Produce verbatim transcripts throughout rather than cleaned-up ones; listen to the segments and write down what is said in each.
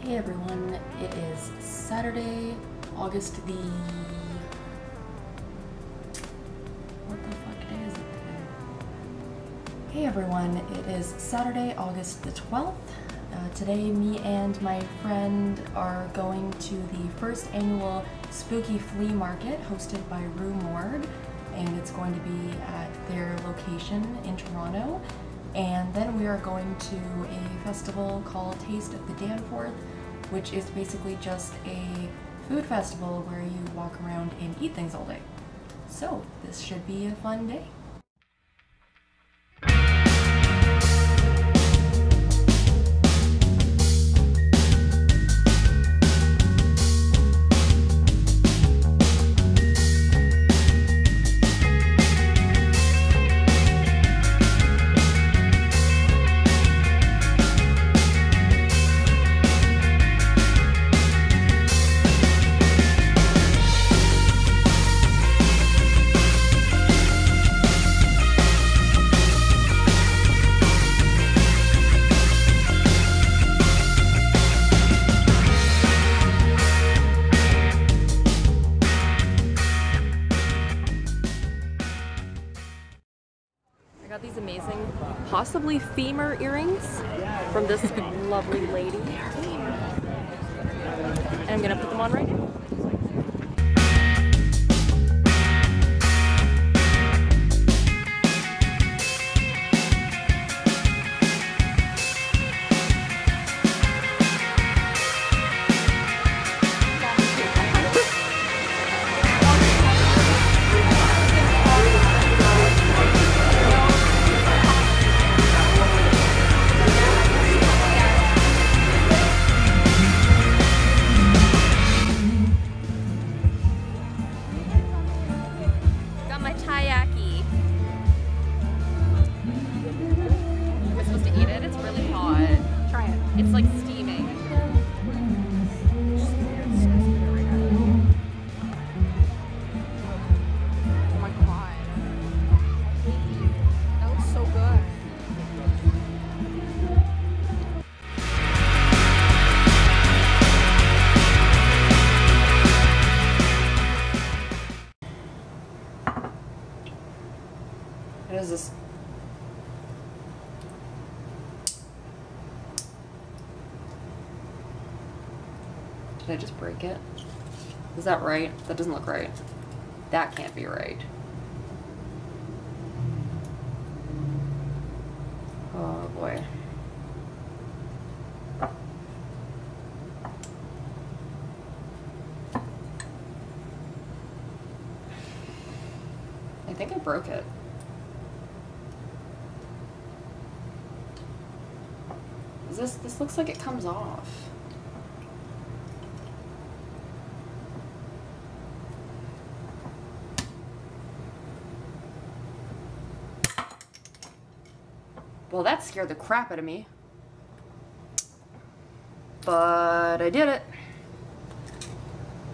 Hey everyone, it is Saturday, August the... What the fuck day is it today? Hey everyone, it is Saturday, August the twelfth. Uh, today me and my friend are going to the first annual Spooky Flea Market hosted by Rue Morgue, and it's going to be at their location in Toronto. And then we are going to a festival called Taste of the Danforth, which is basically just a food festival where you walk around and eat things all day. So this should be a fun day. I got these amazing, possibly femur earrings from this lovely lady. And I'm gonna put them on right now. It's like steaming. Oh my god. That looks so good. What is this? Did I just break it? Is that right? That doesn't look right. That can't be right. Oh boy. I think I broke it. Is this, this looks like it comes off. Well, that scared the crap out of me. But I did it.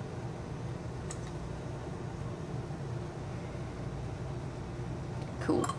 Cool.